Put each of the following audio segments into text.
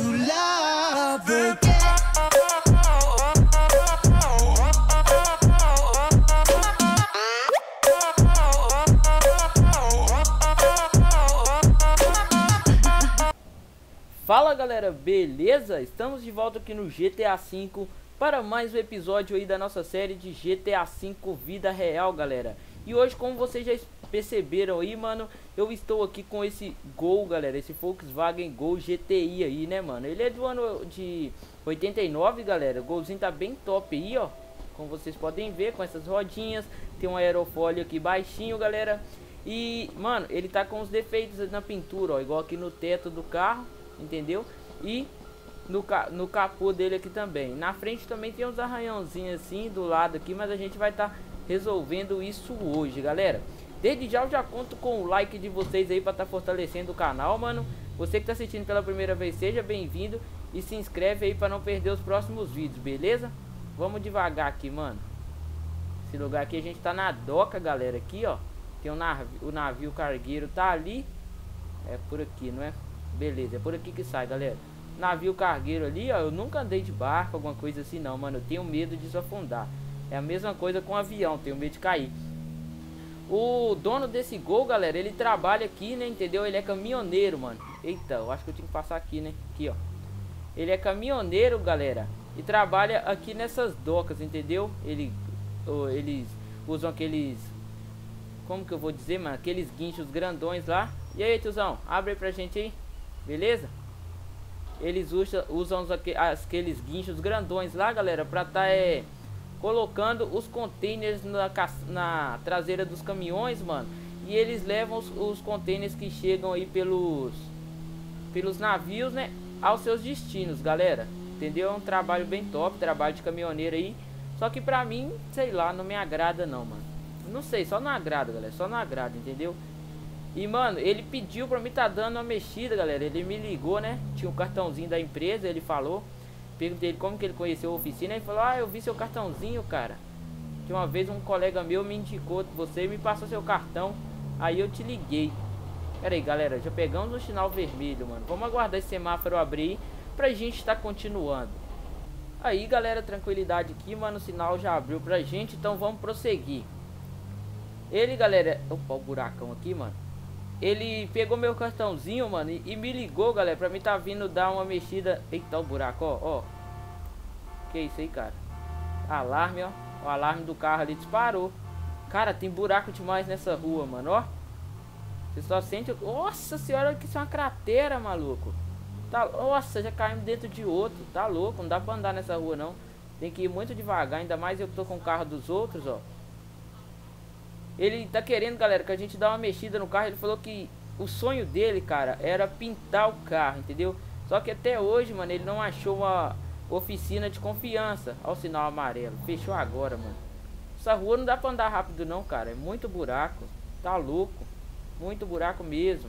love again. Fala galera, beleza? Estamos de volta aqui no GTA V para mais um episódio aí da nossa série de GTA V Vida Real, galera. E hoje, como vocês já perceberam aí, mano, eu estou aqui com esse Gol, galera, esse Volkswagen Gol GTI aí, né, mano? Ele é do ano de 89, galera. O golzinho tá bem top aí, ó. Como vocês podem ver, com essas rodinhas, tem um aerofólio aqui baixinho, galera. E, mano, ele tá com os defeitos na pintura, ó, igual aqui no teto do carro, entendeu? E no capô dele aqui também. Na frente também tem uns arranhãozinhos assim do lado aqui, mas a gente vai estar resolvendo isso hoje, galera. Desde já eu já conto com o like de vocês aí para estar fortalecendo o canal, mano. Você que tá assistindo pela primeira vez, seja bem-vindo e se inscreve aí para não perder os próximos vídeos, beleza? Vamos devagar aqui, mano. Esse lugar aqui a gente tá na doca, galera, aqui, ó. Tem o navio cargueiro tá ali. É por aqui, não é? Beleza, é por aqui que sai, galera. Navio cargueiro ali, ó. Eu nunca andei de barco, alguma coisa assim não, mano. Eu tenho medo de se afundar. É a mesma coisa com o avião, tenho medo de cair. O dono desse Gol, galera, ele trabalha aqui, né, entendeu? Ele é caminhoneiro, mano. Eita, eu acho que eu tinha que passar aqui, né? Aqui, ó. Ele é caminhoneiro, galera, e trabalha aqui nessas docas, entendeu? Eles usam aqueles... Como que eu vou dizer, mano? Aqueles guinchos grandões lá. E aí, tiozão, abre aí pra gente aí. Beleza? Eles usam aqueles guinchos grandões lá, galera, pra tá colocando os containers na traseira dos caminhões, mano. E eles levam os containers que chegam aí pelos navios, né, aos seus destinos, galera. Entendeu? É um trabalho bem top, trabalho de caminhoneiro aí. Só que pra mim, sei lá, não me agrada não, mano. Não sei, só não agrada, galera, só não agrada, entendeu? E, mano, ele pediu pra mim tá dando uma mexida, galera. Ele me ligou, né? Tinha um cartãozinho da empresa, ele falou. Perguntei ele como que ele conheceu a oficina. Ele falou, ah, eu vi seu cartãozinho, cara. Que uma vez um colega meu me indicou você e me passou seu cartão. Aí eu te liguei. Pera aí, galera, já pegamos o sinal vermelho, mano. Vamos aguardar esse semáforo abrir pra gente estar continuando. Aí, galera, tranquilidade aqui, mano. O sinal já abriu pra gente, então vamos prosseguir. Ele, galera... Opa, o buracão aqui, mano. Ele pegou meu cartãozinho, mano, e me ligou, galera, pra mim tá vindo dar uma mexida. Eita, o buraco, ó. Que isso aí, cara? Alarme, ó. O alarme do carro ali disparou. Cara, tem buraco demais nessa rua, mano, ó. Você só sente... Nossa senhora, que isso é uma cratera, maluco. Tá... Nossa, já caímos dentro de outro. Tá louco, não dá pra andar nessa rua, não. Tem que ir muito devagar, ainda mais eu que tô com o carro dos outros, ó. Ele tá querendo, galera, que a gente dá uma mexida no carro. Ele falou que o sonho dele, cara, era pintar o carro, entendeu? Só que até hoje, mano, ele não achou uma oficina de confiança. Olha o sinal amarelo, fechou agora, mano. Essa rua não dá pra andar rápido não, cara. É muito buraco, tá louco. Muito buraco mesmo.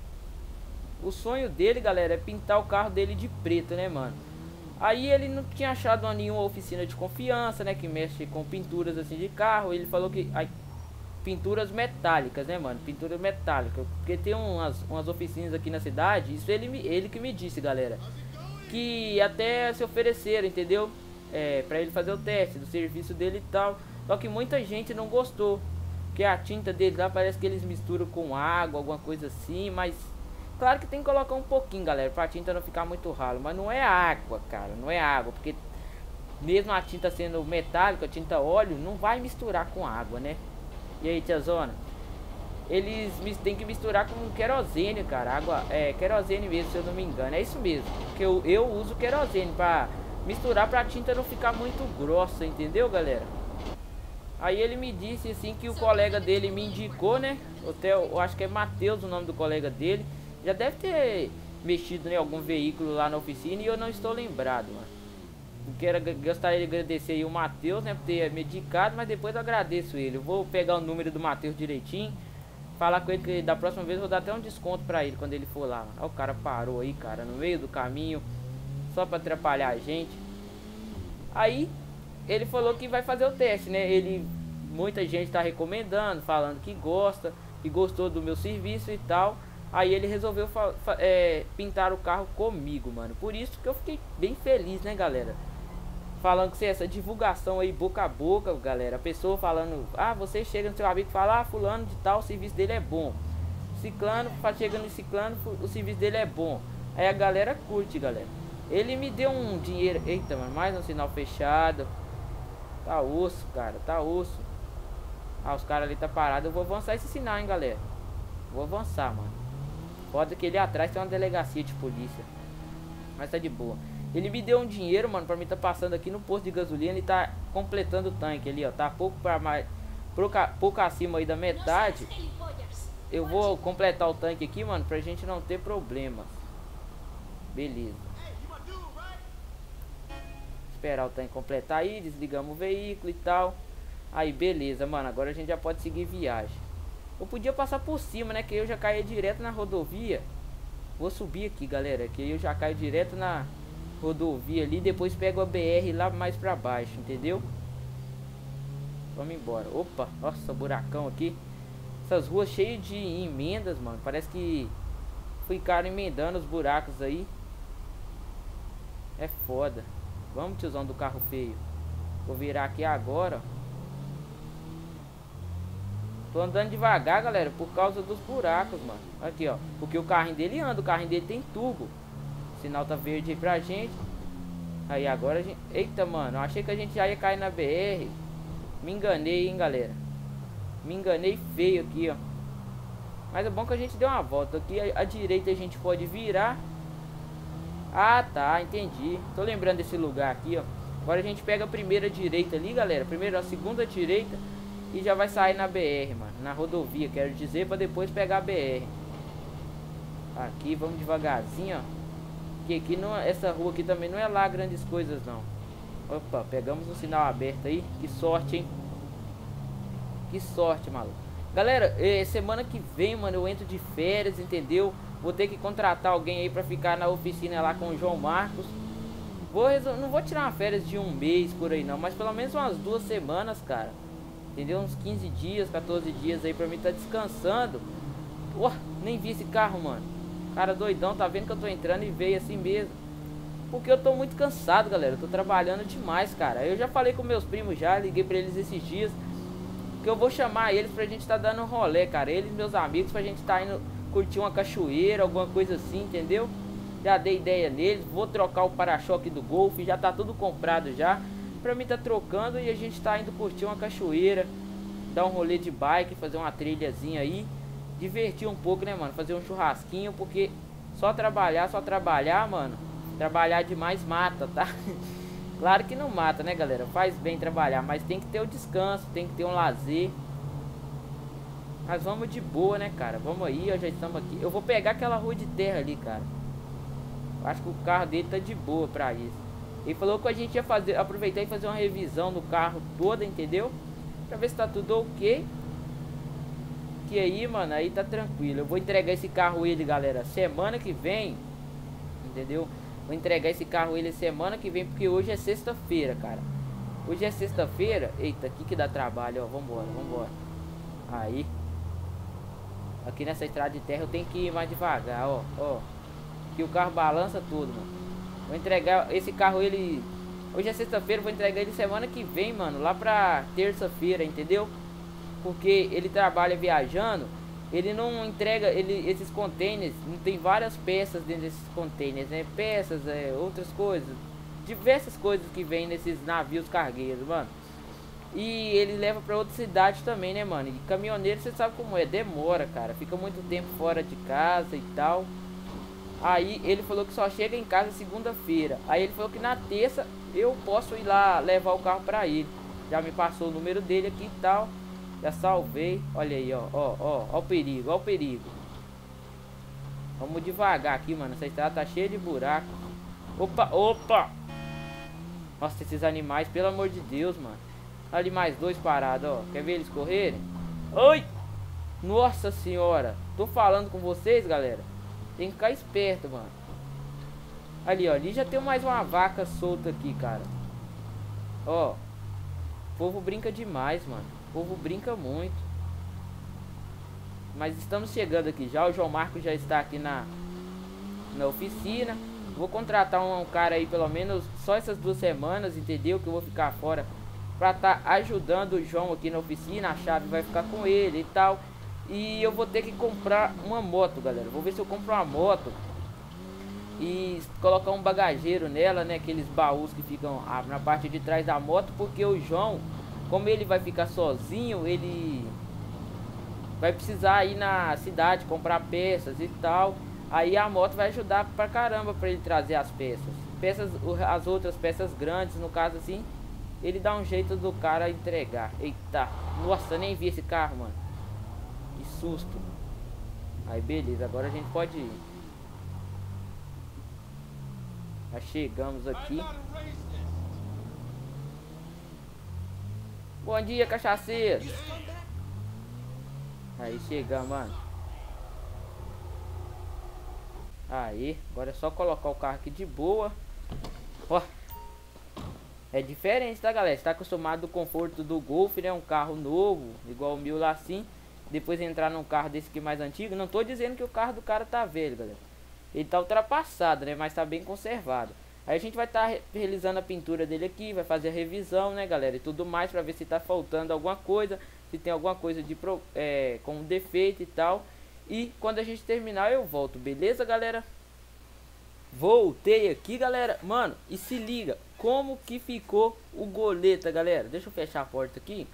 O sonho dele, galera, é pintar o carro dele de preto, né, mano? Aí ele não tinha achado nenhuma oficina de confiança, né, que mexe com pinturas assim de carro. Ele falou que... pinturas metálicas, né, mano? Pintura metálica. Porque tem umas oficinas aqui na cidade. Isso ele que me disse, galera. Que até se ofereceram, entendeu? Pra ele fazer o teste do serviço dele e tal. Só que muita gente não gostou. Porque a tinta dele lá parece que eles misturam com água, alguma coisa assim. Mas claro que tem que colocar um pouquinho, galera, pra tinta não ficar muito ralo. Mas não é água, cara. Não é água. Porque mesmo a tinta sendo metálica, a tinta óleo, não vai misturar com água, né? E aí, tiazona? Eles têm que misturar com querosene, cara. Água, querosene mesmo, se eu não me engano. É isso mesmo. Porque eu uso querosene pra misturar pra tinta não ficar muito grossa, entendeu, galera? Aí ele me disse assim que o colega dele me indicou, né? Eu acho que é Matheus o nome do colega dele. Já deve ter mexido em algum veículo lá na oficina e eu não estou lembrado, mano. Gostaria de agradecer aí o Matheus, né, por ter me indicado, mas depois eu agradeço ele. Eu vou pegar o número do Matheus direitinho, falar com ele que da próxima vez eu vou dar até um desconto pra ele quando ele for lá. Ó, o cara parou aí, cara, no meio do caminho, só pra atrapalhar a gente. Aí, ele falou que vai fazer o teste, né, muita gente tá recomendando, falando que gosta, que gostou do meu serviço e tal. Aí ele resolveu pintar o carro comigo, mano. Por isso que eu fiquei bem feliz, né, galera? Falando que essa divulgação aí boca a boca, galera. A pessoa falando, ah, você chega no seu amigo e fala, ah, fulano de tal, o serviço dele é bom. Ciclano, chegando no ciclano, o serviço dele é bom. Aí a galera curte, galera. Ele me deu um dinheiro. Eita, mano, mais um sinal fechado. Tá osso, cara, tá osso. Ah, os caras ali tá parado. Eu vou avançar esse sinal, hein, galera. Vou avançar, mano. Foda que ali atrás tem uma delegacia de polícia. Mas tá de boa. Ele me deu um dinheiro, mano, pra mim tá passando aqui no posto de gasolina e tá completando o tanque ali, ó. Tá pouco pra mais... pouco acima aí da metade. Eu vou completar o tanque aqui, mano, pra gente não ter problemas. Beleza. Esperar o tanque completar aí, desligamos o veículo e tal. Aí, beleza, mano, agora a gente já pode seguir viagem. Eu podia passar por cima, né, que eu já caía direto na rodovia. Vou subir aqui, galera, que eu já caio direto na rodovia ali. Depois pego a BR lá mais pra baixo, entendeu? Vamos embora. Opa, nossa, buracão aqui. Essas ruas cheias de emendas, mano. Parece que ficaram emendando os buracos aí. É foda. Vamos, tiozão do carro feio. Vou virar aqui agora. Tô andando devagar, galera, por causa dos buracos, mano. Aqui, ó. Porque o carrinho dele anda, o carrinho dele tem turbo. O sinal tá verde aí pra gente. Aí agora a gente... Eita, mano, eu achei que a gente já ia cair na BR. Me enganei, hein, galera. Me enganei feio aqui, ó. Mas é bom que a gente deu uma volta. Aqui à direita a gente pode virar. Ah, tá, entendi. Tô lembrando desse lugar aqui, ó. Agora a gente pega a primeira direita ali, galera. Primeiro a segunda direita. E já vai sair na BR, mano. Na rodovia, quero dizer, pra depois pegar a BR. Aqui, vamos devagarzinho, ó. Porque aqui não, essa rua aqui também não é lá grandes coisas, não. Opa, pegamos um sinal aberto aí. Que sorte, hein? Que sorte, maluco. Galera, semana que vem, mano, eu entro de férias, entendeu? Vou ter que contratar alguém aí pra ficar na oficina lá com o João Marcos. Não vou tirar uma férias de um mês por aí, não. Mas pelo menos umas 2 semanas, cara. Entendeu? Uns 15 dias, 14 dias aí pra mim tá descansando. Ué, nem vi esse carro, mano. Cara doidão, tá vendo que eu tô entrando e veio assim mesmo. Porque eu tô muito cansado, galera. Eu tô trabalhando demais, cara. Eu já falei com meus primos já, liguei pra eles esses dias. Que eu vou chamar eles pra gente tá dando um rolê, cara. Eles e meus amigos pra gente tá indo curtir uma cachoeira, alguma coisa assim, entendeu? Já dei ideia neles. Vou trocar o para-choque do Golf, já tá tudo comprado já. Pra mim tá trocando e a gente tá indo curtir uma cachoeira, dar um rolê de bike, fazer uma trilhazinha aí, divertir um pouco, né, mano? Fazer um churrasquinho, porque só trabalhar, mano. Trabalhar demais mata, tá? Claro que não mata, né, galera? Faz bem trabalhar, mas tem que ter o descanso, tem que ter um lazer. Mas vamos de boa, né, cara? Vamos aí, ó, já estamos aqui. Eu vou pegar aquela rua de terra ali, cara. Acho que o carro dele tá de boa pra isso. Ele falou que a gente ia aproveitar e fazer uma revisão no carro toda, entendeu? Pra ver se tá tudo ok. Que aí, mano, aí tá tranquilo. Eu vou entregar esse carro ele, galera, semana que vem. Entendeu? Vou entregar esse carro ele semana que vem, porque hoje é sexta-feira, cara. Hoje é sexta-feira. Eita, aqui que dá trabalho, ó. Vambora, vambora. Aí. Aqui nessa estrada de terra eu tenho que ir mais devagar, ó. Ó. Que o carro balança tudo, mano. Vou entregar esse carro ele... Hoje é sexta-feira, vou entregar ele semana que vem, mano. Lá pra terça-feira, entendeu? Porque ele trabalha viajando. Ele não entrega esses containers. Não tem várias peças dentro desses containers, né? Peças, outras coisas. Diversas coisas que vem nesses navios cargueiros, mano. E ele leva pra outra cidade também, né, mano? E caminhoneiro, você sabe como é. Demora, cara. Fica muito tempo fora de casa e tal. Aí ele falou que só chega em casa segunda-feira. Aí ele falou que na terça eu posso ir lá levar o carro pra ele. Já me passou o número dele aqui e tal. Já salvei. Olha aí, ó. Ó o perigo, ó o perigo. Vamos devagar aqui, mano. Essa estrada tá cheia de buraco. Opa, opa. Nossa, esses animais, pelo amor de Deus, mano. Ali mais 2 parados, ó. Quer ver eles correrem? Oi! Nossa senhora. Tô falando com vocês, galera. Tem que ficar esperto, mano. Ali, ó. Ali já tem mais uma vaca solta aqui, cara. Ó. O povo brinca demais, mano. O povo brinca muito. Mas estamos chegando aqui já. O João Marcos já está aqui na oficina. Vou contratar um cara aí pelo menos só essas 2 semanas, entendeu? Que eu vou ficar fora pra estar ajudando o João aqui na oficina. A chave vai ficar com ele e tal. E eu vou ter que comprar uma moto, galera. Vou ver se eu compro uma moto e colocar um bagageiro nela, né? Aqueles baús que ficam na parte de trás da moto. Porque o João, como ele vai ficar sozinho, ele vai precisar ir na cidade comprar peças e tal. Aí a moto vai ajudar pra caramba pra ele trazer as peças. As outras peças grandes, no caso assim, ele dá um jeito do cara entregar. Eita, nossa, nem vi esse carro, mano. Que susto. Aí beleza, agora a gente pode ir. Já chegamos aqui. Bom dia, cachaceiro. Aí chegamos, mano. Aí, agora é só colocar o carro aqui de boa. Ó, é diferente, tá, galera? Você tá acostumado do conforto do Golf, né? Um carro novo, igual o meu lá assim. Depois entrar num carro desse aqui mais antigo. Não tô dizendo que o carro do cara tá velho, galera. Ele tá ultrapassado, né? Mas tá bem conservado. Aí a gente vai estar realizando a pintura dele aqui. Vai fazer a revisão, né, galera? E tudo mais pra ver se tá faltando alguma coisa. Se tem alguma coisa de com defeito e tal. E quando a gente terminar eu volto, beleza, galera? Voltei aqui, galera. Mano, e se liga como que ficou o goleta, galera. Deixa eu fechar a porta aqui.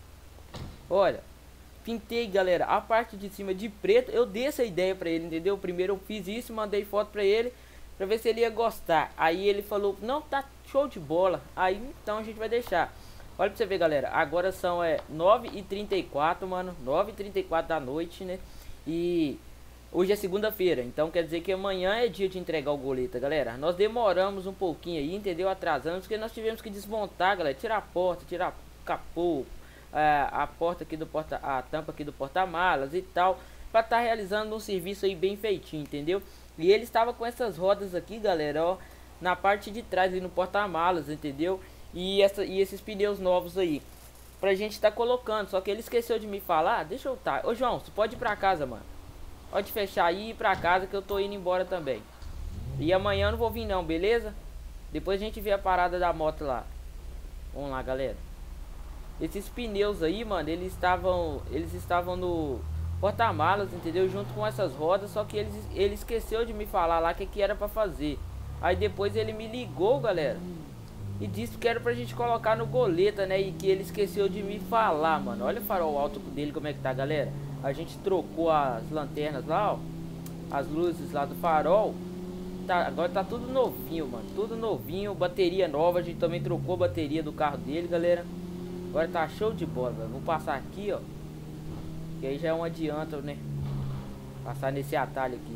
Olha, pintei, galera, a parte de cima de preto. Eu dei essa ideia pra ele, entendeu? Primeiro eu fiz isso, mandei foto pra ele pra ver se ele ia gostar. Aí ele falou, não, tá show de bola. Aí então a gente vai deixar. Olha pra você ver, galera. Agora são 9h34, mano. 9h34 da noite, né? E hoje é segunda-feira, então quer dizer que amanhã é dia de entregar o goleta, galera. Nós demoramos um pouquinho aí, entendeu? Atrasamos, porque nós tivemos que desmontar, galera. Tirar a porta, tirar o capô, a porta aqui do a tampa aqui do porta-malas e tal, para estar realizando um serviço aí bem feitinho, entendeu? E ele estava com essas rodas aqui, galera, ó, na parte de trás aí no porta-malas, entendeu? E esses pneus novos aí pra gente tá colocando, só que ele esqueceu de me falar. Deixa eu tá. Ô João, você pode ir pra casa, mano. Pode fechar aí e ir pra casa que eu tô indo embora também. E amanhã eu não vou vir não, beleza? Depois a gente vê a parada da moto lá. Vamos lá, galera. Esses pneus aí, mano, eles estavam no porta-malas, entendeu? Junto com essas rodas, só que ele esqueceu de me falar lá que era pra fazer. Aí depois ele me ligou, galera, e disse que era pra gente colocar no goleta, né? E que ele esqueceu de me falar, mano. Olha o farol alto dele, como é que tá, galera. A gente trocou as lanternas lá, ó. As luzes lá do farol. Tá, agora tá tudo novinho, mano. Tudo novinho, bateria nova. A gente também trocou a bateria do carro dele, galera. Agora tá show de bola, velho. Vou passar aqui, ó. Que aí já é um adianto, né? Passar nesse atalho aqui.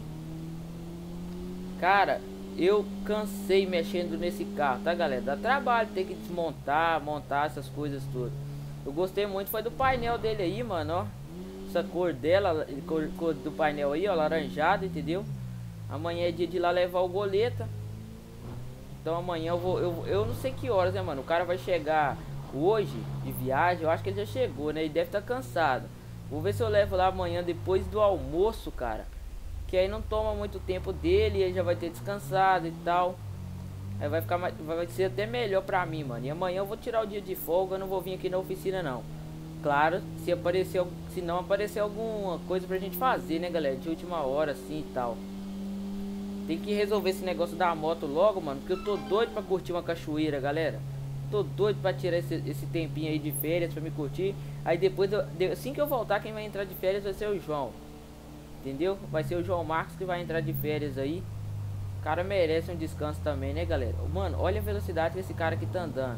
Cara, eu cansei mexendo nesse carro, tá, galera? Dá trabalho ter que desmontar, montar essas coisas todas. Eu gostei muito, foi do painel dele aí, mano, ó. Essa cor dela, cor do painel aí, ó, laranjado, entendeu? Amanhã é dia de ir lá levar o goleta. Então amanhã eu não sei que horas, né, mano? O cara vai chegar hoje de viagem, eu acho que ele já chegou, né? Ele deve estar cansado. Vou ver se eu levo lá amanhã depois do almoço, cara. Que aí não toma muito tempo dele, ele já vai ter descansado e tal. Aí vai ficar vai ser até melhor pra mim, mano. E amanhã eu vou tirar o dia de folga, eu não vou vir aqui na oficina não. Claro, se não aparecer alguma coisa pra gente fazer, né, galera? De última hora assim e tal. Tem que resolver esse negócio da moto logo, mano, porque eu tô doido pra curtir uma cachoeira, galera. Tô doido pra tirar esse tempinho aí de férias pra me curtir. Aí depois, assim que eu voltar, quem vai entrar de férias vai ser o João. Entendeu? Vai ser o João Marcos que vai entrar de férias aí. O cara merece um descanso também, né, galera? Mano, olha a velocidade que esse cara aqui tá andando.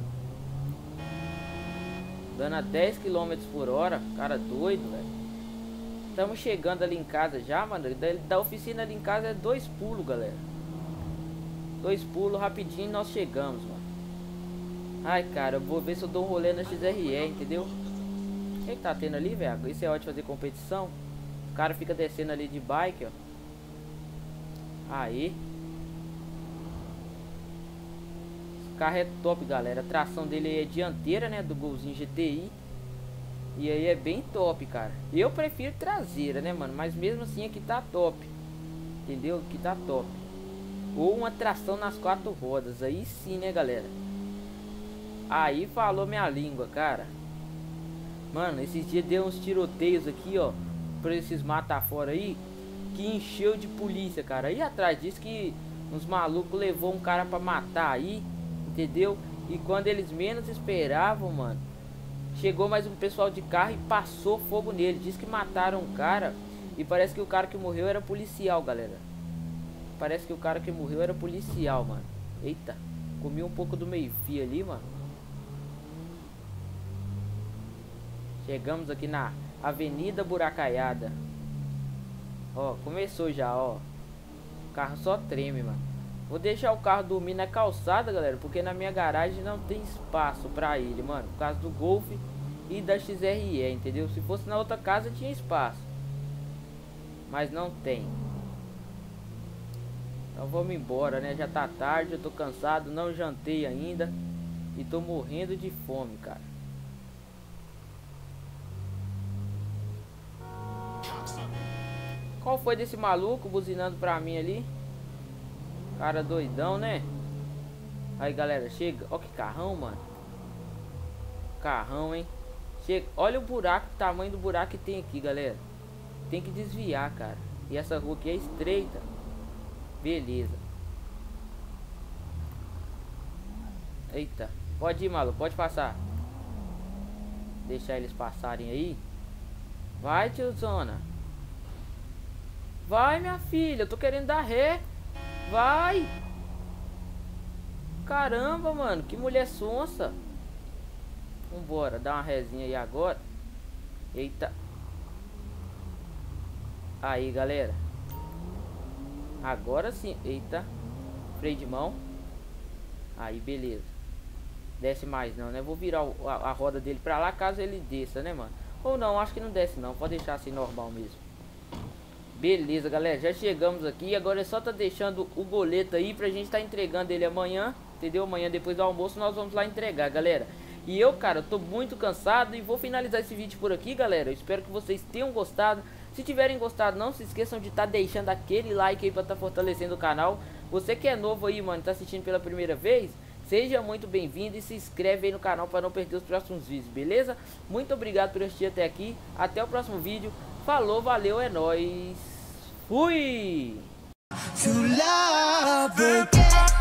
Dando a 10 km por hora. Cara doido, velho. Estamos chegando ali em casa já, mano. Da oficina ali em casa é 2 pulos, galera. 2 pulos, rapidinho nós chegamos, mano. Ai, cara, eu vou ver se eu dou um rolê na XRE, entendeu? O que tá tendo ali, velho? Isso é hora de fazer competição. O cara fica descendo ali de bike, ó. Aí. Esse carro é top, galera. A tração dele é dianteira, né? Do Golzinho GTI. E aí é bem top, cara. Eu prefiro traseira, né, mano? Mas mesmo assim aqui tá top. Entendeu? Aqui tá top. Ou uma tração nas 4 rodas. Aí sim, né, galera? Aí falou minha língua, cara. Mano, esses dias deu uns tiroteios aqui, ó. Por esses mata fora aí. Que encheu de polícia, cara. Aí atrás disso que uns malucos levou um cara pra matar aí. Entendeu? E quando eles menos esperavam, mano, chegou mais um pessoal de carro e passou fogo nele. Diz que mataram um cara. E parece que o cara que morreu era policial, galera. Parece que o cara que morreu era policial, mano. Eita, comi um pouco do meio-fio ali, mano. Chegamos aqui na Avenida Buracaiada. Ó, começou já, ó. O carro só treme, mano. Vou deixar o carro dormir na calçada, galera, porque na minha garagem não tem espaço pra ele, mano. Por causa do Golf e da XRE, entendeu? Se fosse na outra casa tinha espaço, mas não tem. Então vamos embora, né? Já tá tarde, eu tô cansado, não jantei ainda. E tô morrendo de fome, cara. Qual foi desse maluco buzinando pra mim ali? Cara doidão, né? Aí, galera, chega. Ó que carrão, mano. Carrão, hein? Chega. Olha o buraco, o tamanho do buraco que tem aqui, galera. Tem que desviar, cara. E essa rua aqui é estreita. Beleza. Eita. Pode ir, maluco. Pode passar. Deixar eles passarem aí. Vai, tiozona. Vai, minha filha. Eu tô querendo dar ré. Vai. Caramba, mano. Que mulher sonsa. Vambora. Dá uma rezinha aí agora. Eita. Aí, galera. Agora sim. Eita. Freio de mão. Aí, beleza. Desce mais não, né? Vou virar a roda dele pra lá caso ele desça, né, mano? Ou não, acho que não desce não. Pode deixar assim normal mesmo. Beleza, galera. Já chegamos aqui. Agora é só tá deixando o boleto aí pra gente tá entregando ele amanhã. Entendeu? Amanhã depois do almoço nós vamos lá entregar, galera. E eu, cara, tô muito cansado e vou finalizar esse vídeo por aqui, galera. Eu espero que vocês tenham gostado. Se tiverem gostado, não se esqueçam de estar deixando aquele like aí pra estar fortalecendo o canal. Você que é novo aí, mano, tá assistindo pela primeira vez, seja muito bem-vindo e se inscreve aí no canal para não perder os próximos vídeos, beleza? Muito obrigado por assistir até aqui. Até o próximo vídeo. Falou, valeu, é nóis. Fui!